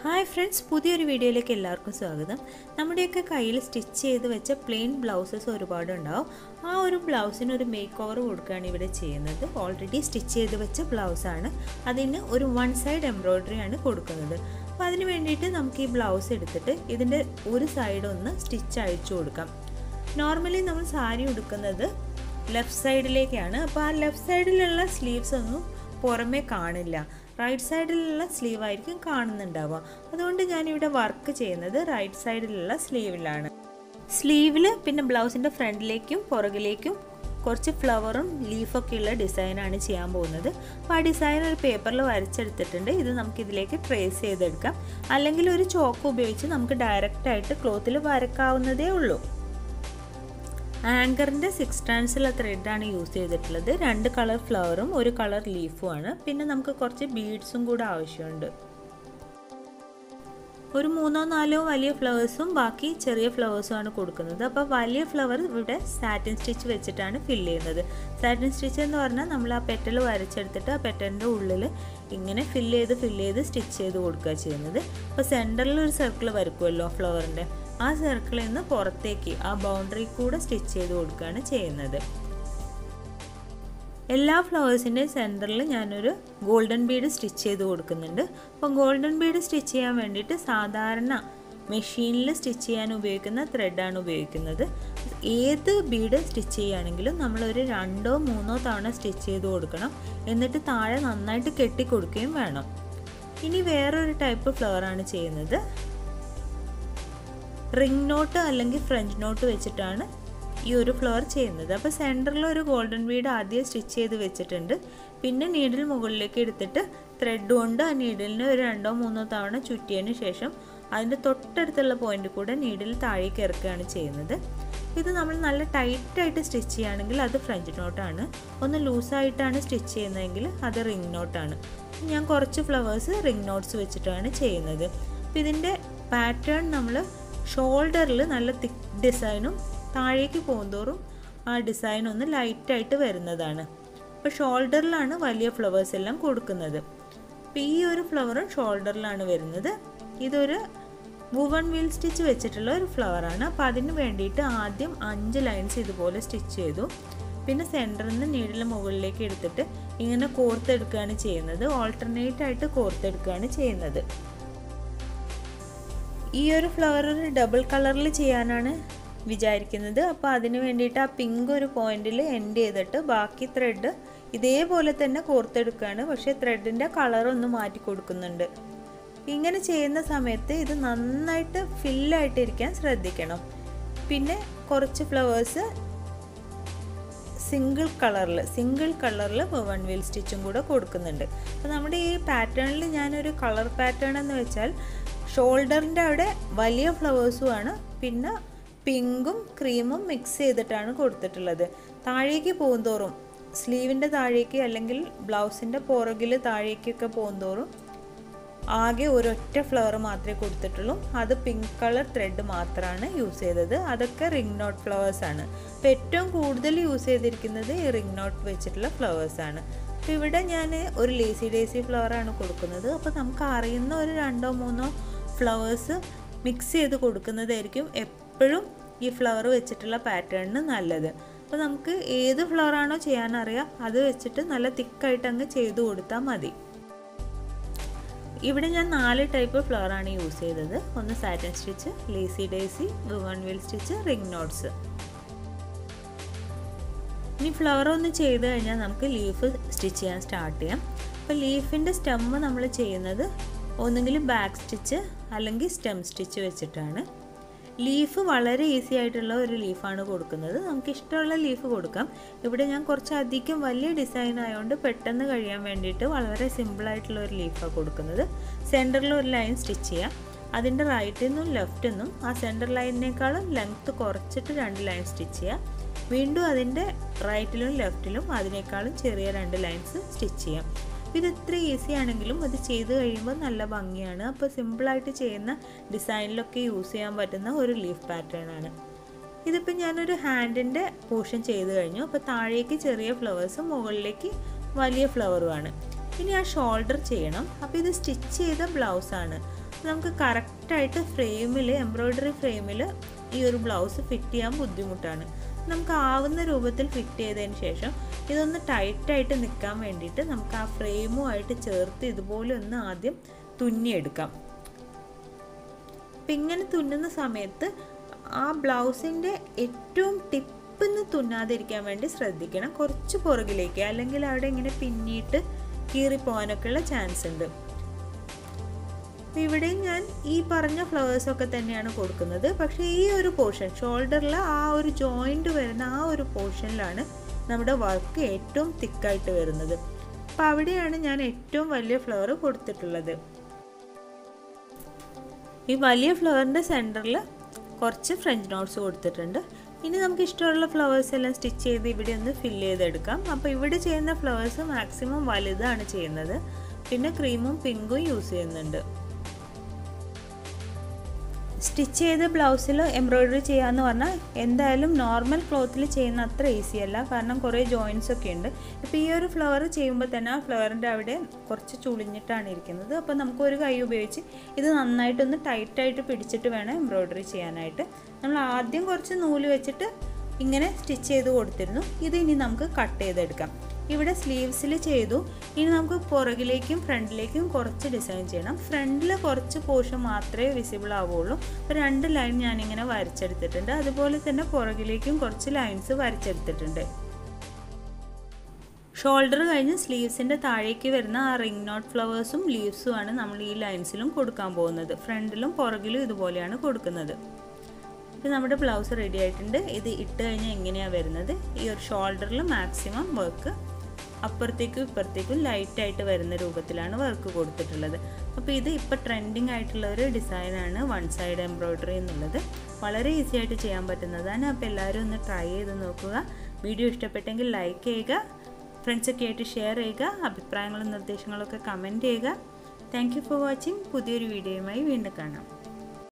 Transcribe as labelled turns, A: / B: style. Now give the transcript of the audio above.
A: Hi friends, പുതിയൊരു വീഡിയോയിലേക്ക് എല്ലാവർക്കും സ്വാഗതം. നമ്മുടെയൊക്കെ കയ്യിൽ സ്റ്റിച്ച് ചെയ്ത് വെച്ച പ്ലെയിൻ ബ്ലൗസസ് ഒരുപാടുണ്ടാവും. ആ ഒരു ബ്ലൗസിന് ഒരു മേക്ക് ഓവർ കൊടുക്കുകയാണ് ഇവിടെ ചെയ്യുന്നത്. ഓൾറെഡി സ്റ്റിച്ച് ചെയ്ത് വെച്ച ബ്ലൗസാണ്, അതിന് ഒരു വൺ സൈഡ് എംബ്രോയ്ഡറി ആണ് കൊടുക്കുന്നത്. അപ്പോൾ അതിന് വേണ്ടിയിട്ട് നമുക്ക് ഈ ബ്ലൗസ് എടുത്തിട്ട് ഇതിൻ്റെ ഒരു സൈഡ് ഒന്ന് സ്റ്റിച്ച് അഴിച്ചു കൊടുക്കാം. നോർമലി നമ്മൾ സാരി ഉടുക്കുന്നത് ലെഫ്റ്റ് സൈഡിലേക്കാണ്. അപ്പോൾ ആ ലെഫ്റ്റ് സൈഡിലുള്ള സ്ലീവ്സ് ഒന്നും പുറമേ കാണില്ല, റൈറ്റ് സൈഡിലുള്ള സ്ലീവ് ആയിരിക്കും കാണുന്നുണ്ടാവുക. അതുകൊണ്ട് ഞാനിവിടെ വർക്ക് ചെയ്യുന്നത് റൈറ്റ് സൈഡിലുള്ള സ്ലീവിലാണ്. സ്ലീവിൽ പിന്നെ ബ്ലൗസിൻ്റെ ഫ്രണ്ടിലേക്കും പുറകിലേക്കും കുറച്ച് ഫ്ലവറും ലീഫൊക്കെയുള്ള ഡിസൈനാണ് ചെയ്യാൻ പോകുന്നത്. അപ്പോൾ ആ ഡിസൈൻ ഒരു പേപ്പറിൽ വരച്ചെടുത്തിട്ടുണ്ട്. ഇത് നമുക്ക് ഇതിലേക്ക് ട്രേസ് ചെയ്തെടുക്കാം, അല്ലെങ്കിൽ ഒരു ചോക്ക് ഉപയോഗിച്ച് നമുക്ക് ഡയറക്റ്റായിട്ട് ക്ലോത്തിൽ വരക്കാവുന്നതേ ഉള്ളൂ. ആങ്കറിൻ്റെ 6 സ്ട്രാൻഡ്സുള്ള ത്രെഡാണ് യൂസ് ചെയ്തിട്ടുള്ളത്. 2 കളർ ഫ്ലവറും 1 കളർ ലീഫുമാണ്. പിന്നെ നമുക്ക് കുറച്ച് ബീഡ്സും കൂടെ ആവശ്യമുണ്ട്. ഒരു 3-4 വലിയ ഫ്ലവേഴ്സും ബാക്കി ചെറിയ ഫ്ലവേഴ്സുമാണ് കൊടുക്കുന്നത്. അപ്പോൾ വലിയ ഫ്ലവർ ഇവിടെ സാറ്റിൻ സ്റ്റിച്ച് വെച്ചിട്ടാണ് ഫില്ല് ചെയ്യുന്നത്. സാറ്റിൻ സ്റ്റിച്ച് എന്ന് പറഞ്ഞാൽ നമ്മൾ ആ പെറ്റൽ വരച്ചെടുത്തിട്ട് ആ പെറ്റലിൻ്റെ ഉള്ളിൽ ഇങ്ങനെ ഫില്ല് ചെയ്ത് സ്റ്റിച്ച് ചെയ്ത് കൊടുക്കുക ചെയ്യുന്നത്. അപ്പോൾ സെൻറ്ററിൽ ഒരു സർക്കിൾ വരയ്ക്കുമല്ലോ ഫ്ലവറിൻ്റെ, ആ സർക്കിളിൽ നിന്ന് പുറത്തേക്ക് ആ ബൗണ്ടറി കൂടെ സ്റ്റിച്ച് ചെയ്ത് കൊടുക്കുകയാണ് ചെയ്യുന്നത്. എല്ലാ ഫ്ലവേഴ്സിൻ്റെയും സെൻറ്ററിൽ ഞാനൊരു ഗോൾഡൻ ബീഡ് സ്റ്റിച്ച് ചെയ്ത് കൊടുക്കുന്നുണ്ട്. അപ്പോൾ ഗോൾഡൻ ബീഡ് സ്റ്റിച്ച് ചെയ്യാൻ വേണ്ടിയിട്ട് സാധാരണ മെഷീനിൽ സ്റ്റിച്ച് ചെയ്യാൻ ഉപയോഗിക്കുന്ന ത്രെഡാണ് ഉപയോഗിക്കുന്നത്. ഏത് ബീഡ് സ്റ്റിച്ച് ചെയ്യുകയാണെങ്കിലും നമ്മളൊരു 2-3 തവണ സ്റ്റിച്ച് ചെയ്ത് കൊടുക്കണം. എന്നിട്ട് താഴെ നന്നായിട്ട് കെട്ടിക്കൊടുക്കുകയും വേണം. ഇനി വേറൊരു ടൈപ്പ് ഫ്ലവറാണ് ചെയ്യുന്നത്. റിംഗ് നോട്ട് അല്ലെങ്കിൽ ഫ്രഞ്ച് നോട്ട് വെച്ചിട്ടാണ് ഈ ഒരു ഫ്ലവർ ചെയ്യുന്നത്. അപ്പോൾ സെൻറ്ററിൽ ഒരു ഗോൾഡൻ ബീഡ് ആദ്യം സ്റ്റിച്ച് ചെയ്ത് വെച്ചിട്ടുണ്ട്. പിന്നെ നീഡിൽ മുകളിലേക്ക് എടുത്തിട്ട് ത്രെഡ് കൊണ്ട് ആ നീഡിലിന് ഒരു 2-3 തവണ ചുറ്റിയതിന് ശേഷം അതിൻ്റെ തൊട്ടടുത്തുള്ള പോയിന്റ് കൂടെ നീഡിൽ താഴേക്ക് ഇറക്കുകയാണ് ചെയ്യുന്നത്. ഇത് നമ്മൾ നല്ല ടൈറ്റായിട്ട് സ്റ്റിച്ച് ചെയ്യുകയാണെങ്കിൽ അത് ഫ്രഞ്ച് നോട്ടാണ്. ഒന്ന് ലൂസായിട്ടാണ് സ്റ്റിച്ച് ചെയ്യുന്നതെങ്കിൽ അത് റിംഗ് നോട്ടാണ്. ഞാൻ കുറച്ച് ഫ്ലവേഴ്സ് റിംഗ് നോട്ട്സ് വെച്ചിട്ടാണ് ചെയ്യുന്നത്. അപ്പോൾ ഇതിൻ്റെ പാറ്റേൺ നമ്മൾ ഷോൾഡറിൽ നല്ല തിക്ക് ഡിസൈനും താഴേക്ക് പോകുന്തോറും ആ ഡിസൈൻ ഒന്ന് ലൈറ്റായിട്ട് വരുന്നതാണ്. അപ്പോൾ ഷോൾഡറിലാണ് വലിയ ഫ്ലവേഴ്സ് എല്ലാം കൊടുക്കുന്നത്. അപ്പോൾ ഈ ഒരു ഫ്ലവറും ഷോൾഡറിലാണ് വരുന്നത്. ഇതൊരു വുവൺ വീൽ സ്റ്റിച്ച് വെച്ചിട്ടുള്ള ഒരു ഫ്ലവറാണ്. അപ്പോൾ അതിന് വേണ്ടിയിട്ട് ആദ്യം 5 ലൈൻസ് ഇതുപോലെ സ്റ്റിച്ച് ചെയ്തു. പിന്നെ സെൻറ്ററിൽ നിന്ന് നീഡിൽ മുകളിലേക്ക് എടുത്തിട്ട് ഇങ്ങനെ കോർത്തെടുക്കുകയാണ് ചെയ്യുന്നത്. ഓൾട്ടർനേറ്റ് ആയിട്ട് കോർത്തെടുക്കുകയാണ് ചെയ്യുന്നത്. ഈ ഒരു ഫ്ലവർ ഒരു ഡബിൾ കളറിൽ ചെയ്യാനാണ് വിചാരിക്കുന്നത്. അപ്പോൾ അതിന് വേണ്ടിയിട്ട് ആ പിങ്ക് ഒരു പോയിന്റിൽ എൻഡ് ചെയ്തിട്ട് ബാക്കി ത്രെഡ് ഇതേപോലെ തന്നെ കോർത്തെടുക്കുകയാണ്. പക്ഷേ ത്രെഡിൻ്റെ കളറൊന്ന് മാറ്റി കൊടുക്കുന്നുണ്ട്. ഇങ്ങനെ ചെയ്യുന്ന സമയത്ത് ഇത് നന്നായിട്ട് ഫില്ലായിട്ടിരിക്കാൻ ശ്രദ്ധിക്കണം. പിന്നെ കുറച്ച് ഫ്ലവേഴ്സ് സിംഗിൾ കളറിൽ വൺ വീൽ സ്റ്റിച്ചും കൂടെ കൊടുക്കുന്നുണ്ട്. അപ്പോൾ നമ്മുടെ ഈ പാറ്റേണിൽ ഞാനൊരു കളർ പാറ്റേൺ എന്ന് വെച്ചാൽ ഷോൾഡറിൻ്റെ അവിടെ വലിയ ഫ്ലവേഴ്സുമാണ്, പിന്നെ പിങ്കും ക്രീമും മിക്സ് ചെയ്തിട്ടാണ് കൊടുത്തിട്ടുള്ളത്. താഴേക്ക് പോകുന്തോറും സ്ലീവിൻ്റെ താഴേക്ക് അല്ലെങ്കിൽ ബ്ലൗസിൻ്റെ പുറകിൽ താഴേക്കൊക്കെ പോകുന്തോറും ആകെ ഒരൊറ്റ ഫ്ലവർ മാത്രമേ കൊടുത്തിട്ടുള്ളൂ. അത് പിങ്ക് കളർ ത്രെഡ് മാത്രമാണ് യൂസ് ചെയ്തത്. അതൊക്കെ റിംഗ് നോട്ട് ഫ്ലവേഴ്സാണ്. അപ്പോൾ ഏറ്റവും കൂടുതൽ യൂസ് ചെയ്തിരിക്കുന്നത് ഈ റിംഗ് നോട്ട് വെച്ചിട്ടുള്ള ഫ്ലവേഴ്സാണ്. അപ്പോൾ ഇവിടെ ഞാൻ ഒരു ലേസി ഡേസി ഫ്ലവറാണ് കൊടുക്കുന്നത്. അപ്പോൾ നമുക്ക് അറിയുന്ന ഒരു 2-3 ഫ്ലവേഴ്സ് മിക്സ് ചെയ്ത് കൊടുക്കുന്നതായിരിക്കും എപ്പോഴും ഈ ഫ്ലവർ വെച്ചിട്ടുള്ള പാറ്റേണിന് നല്ലത്. അപ്പോൾ നമുക്ക് ഏത് ഫ്ലവറാണോ ചെയ്യാനറിയാം അത് വെച്ചിട്ട് നല്ല തിക്കായിട്ട് അങ്ങ് ചെയ്ത് കൊടുത്താൽ മതി. ഇവിടെ ഞാൻ 4 ടൈപ്പ് ഫ്ലവറാണ് യൂസ് ചെയ്തത്. ഒന്ന് satin stitch, lazy daisy, woven wheel stitch, ring knots. ഇനി ഫ്ലവർ ഒന്ന് ചെയ്ത് കഴിഞ്ഞാൽ നമുക്ക് ലീഫ് സ്റ്റിച്ച് ചെയ്യാൻ സ്റ്റാർട്ട് ചെയ്യാം. അപ്പോൾ ലീഫിൻ്റെ സ്റ്റെമ്മ് നമ്മൾ ചെയ്യുന്നത് ഒന്നുകിൽ ബാക്ക് സ്റ്റിച്ച് അല്ലെങ്കിൽ സ്റ്റെം സ്റ്റിച്ച് വെച്ചിട്ടാണ്. ലീഫ് വളരെ ഈസി ആയിട്ടുള്ള ഒരു ലീഫാണ് കൊടുക്കുന്നത്. നമുക്ക് ഇഷ്ടമുള്ള ലീഫ് കൊടുക്കാം. ഇവിടെ ഞാൻ കുറച്ചധികം വലിയ ഡിസൈൻ ആയതുകൊണ്ട് പെട്ടെന്ന് കഴിയാൻ വേണ്ടിയിട്ട് വളരെ സിമ്പിളായിട്ടുള്ള ഒരു ലീഫാണ് കൊടുക്കുന്നത്. സെൻറ്ററിൽ ഒരു ലൈൻ സ്റ്റിച്ച് ചെയ്യാം. അതിൻ്റെ റൈറ്റിൽ നിന്നും ലെഫ്റ്റിൽ നിന്നും ആ സെൻറ്റർ ലൈനിനേക്കാളും ലെങ്ത്ത് കുറച്ചിട്ട് 2 ലൈൻ സ്റ്റിച്ച് ചെയ്യാം. വീണ്ടും അതിൻ്റെ റൈറ്റിലും ലെഫ്റ്റിലും അതിനേക്കാളും ചെറിയ 2 ലൈൻസ് സ്റ്റിച്ച് ചെയ്യാം. ഇത് ഇത്ര ഈസി ആണെങ്കിലും അത് ചെയ്ത് കഴിയുമ്പോൾ നല്ല ഭംഗിയാണ്. അപ്പോൾ സിമ്പിളായിട്ട് ചെയ്യുന്ന ഡിസൈനിലൊക്കെ യൂസ് ചെയ്യാൻ പറ്റുന്ന ഒരു ലീഫ് പാറ്റേൺ ആണ്. ഇതിപ്പോൾ ഞാനൊരു ഹാൻഡിൻ്റെ പോർഷൻ ചെയ്ത് കഴിഞ്ഞു. അപ്പോൾ താഴേക്ക് ചെറിയ ഫ്ലവേഴ്സും മുകളിലേക്ക് വലിയ ഫ്ലവറുമാണ്. ഇനി ആ ഷോൾഡർ ചെയ്യണം. അപ്പോൾ ഇത് സ്റ്റിച്ച് ചെയ്ത ബ്ലൗസാണ്. നമുക്ക് കറക്റ്റായിട്ട് ഫ്രെയിമിൽ എംബ്രോയ്ഡറി ഫ്രെയിമിൽ ഈ ഒരു ബ്ലൗസ് ഫിറ്റ് ചെയ്യാൻ ബുദ്ധിമുട്ടാണ്. നമുക്ക് ആവുന്ന രൂപത്തിൽ ഫിറ്റ് ചെയ്തതിന് ശേഷം ഇതൊന്ന് ടൈറ്റായിട്ട് നിൽക്കാൻ വേണ്ടിയിട്ട് നമുക്ക് ആ ഫ്രെയിമുമായിട്ട് ചേർത്ത് ഇതുപോലെ ഒന്ന് ആദ്യം തുന്നിയെടുക്കാം. അപ്പം ഇങ്ങനെ തുന്നുന്ന സമയത്ത് ആ ബ്ലൗസിൻ്റെ ഏറ്റവും ടിപ്പിന്ന് തുന്നാതിരിക്കാൻ വേണ്ടി ശ്രദ്ധിക്കണം. കുറച്ച് പുറകിലേക്ക്, അല്ലെങ്കിൽ അവിടെ ഇങ്ങനെ പിന്നിയിട്ട് കീറിപ്പോകാനൊക്കെയുള്ള ചാൻസ് ഉണ്ട്. ഇവിടെ ഞാൻ ഈ പറഞ്ഞ ഫ്ലവേഴ്സൊക്കെ തന്നെയാണ് കൊടുക്കുന്നത്. പക്ഷേ ഈ ഒരു പോർഷൻ ഷോൾഡറിൽ ആ ഒരു ജോയിൻറ്റ് വരുന്ന ആ ഒരു പോർഷനിലാണ് നമ്മുടെ വർക്ക് ഏറ്റവും തിക്കായിട്ട് വരുന്നത്. അപ്പം അവിടെയാണ് ഞാൻ ഏറ്റവും വലിയ ഫ്ലവർ കൊടുത്തിട്ടുള്ളത്. ഈ വലിയ ഫ്ലവറിൻ്റെ സെൻറ്ററിൽ കുറച്ച് ഫ്രഞ്ച് നോട്ട്സ് കൊടുത്തിട്ടുണ്ട്. ഇനി നമുക്ക് ഇഷ്ടമുള്ള ഫ്ലവേഴ്സ് എല്ലാം സ്റ്റിച്ച് ചെയ്ത് ഇവിടെ ഒന്ന് ഫില്ല് ചെയ്തെടുക്കാം. അപ്പോൾ ഇവിടെ ചെയ്യുന്ന ഫ്ലവേഴ്സ് മാക്സിമം വലുതാണ് ചെയ്യുന്നത്. പിന്നെ ക്രീമും പിങ്കും യൂസ് ചെയ്യുന്നുണ്ട്. സ്റ്റിച്ച് ചെയ്ത ബ്ലൗസിൽ എംബ്രോയ്ഡറി ചെയ്യാമെന്ന് പറഞ്ഞാൽ എന്തായാലും നോർമൽ ക്ലോത്തിൽ ചെയ്യുന്ന അത്ര ഈസി അല്ല. കാരണം കുറേ ജോയിൻറ്റ്സ് ഒക്കെ ഉണ്ട്. ഇപ്പോൾ ഈ ഒരു ഫ്ലവർ ചെയ്യുമ്പോൾ തന്നെ ആ ഫ്ലവറിൻ്റെ അവിടെ കുറച്ച് ചുളിഞ്ഞിട്ടാണ് ഇരിക്കുന്നത്. അപ്പോൾ നമുക്കൊരു കൈ ഉപയോഗിച്ച് ഇത് നന്നായിട്ടൊന്ന് ടൈറ്റായിട്ട് പിടിച്ചിട്ട് വേണം എംബ്രോയ്ഡറി ചെയ്യാനായിട്ട്. നമ്മൾ ആദ്യം കുറച്ച് നൂല് വെച്ചിട്ട് ഇങ്ങനെ സ്റ്റിച്ച് ചെയ്ത് കൊടുത്തിരുന്നു. ഇത് ഇനി നമുക്ക് കട്ട് ചെയ്തെടുക്കാം. ഇവിടെ സ്ലീവ്സിൽ ചെയ്തു. ഇനി നമുക്ക് പുറകിലേക്കും ഫ്രണ്ടിലേക്കും കുറച്ച് ഡിസൈൻ ചെയ്യണം. ഫ്രണ്ടിൽ കുറച്ച് പോർഷൻ മാത്രമേ വിസിബിൾ ആവുള്ളൂ. അപ്പോൾ 2 ലൈൻ ഞാനിങ്ങനെ വരച്ചെടുത്തിട്ടുണ്ട്. അതുപോലെ തന്നെ പുറകിലേക്കും കുറച്ച് ലൈൻസ് വരച്ചെടുത്തിട്ടുണ്ട്. ഷോൾഡർ കഴിഞ്ഞ് സ്ലീവ്സിൻ്റെ താഴേക്ക് വരുന്ന ആ റിംഗ് നോട്ട് ഫ്ലവേഴ്സും ലീവ്സുമാണ് നമ്മൾ ഈ ലൈൻസിലും കൊടുക്കാൻ പോകുന്നത്. ഫ്രണ്ടിലും പുറകിലും ഇതുപോലെയാണ് കൊടുക്കുന്നത്. ഇപ്പോൾ നമ്മുടെ ബ്ലൗസ് റെഡി ആയിട്ടുണ്ട്. ഇത് ഇട്ട് കഴിഞ്ഞാൽ എങ്ങനെയാണ് വരുന്നത്? ഈ ഒരു ഷോൾഡറിൽ മാക്സിമം വർക്ക് അപ്പുറത്തേക്കും ഇപ്പുറത്തേക്കും ലൈറ്റായിട്ട് വരുന്ന രൂപത്തിലാണ് വർക്ക് കൊടുത്തിട്ടുള്ളത്. അപ്പോൾ ഇത് ഇപ്പോൾ ട്രെൻഡിങ് ആയിട്ടുള്ള ഒരു ഡിസൈനാണ് വൺ സൈഡ് എംബ്രോയ്ഡറി എന്നുള്ളത്. വളരെ ഈസി ആയിട്ട് ചെയ്യാൻ പറ്റുന്നതാണ്. അപ്പോൾ എല്ലാവരും ഒന്ന് ട്രൈ ചെയ്ത് നോക്കുക. വീഡിയോ ഇഷ്ടപ്പെട്ടെങ്കിൽ ലൈക്ക് ചെയ്യുക, ഫ്രണ്ട്സൊക്കെ ആയിട്ട് ഷെയർ ചെയ്യുക, അഭിപ്രായങ്ങളും നിർദ്ദേശങ്ങളൊക്കെ കമൻറ്റ് ചെയ്യുക. Thank you for watching. പുതിയൊരു വീഡിയോയുമായി വീണ്ടും കാണാം.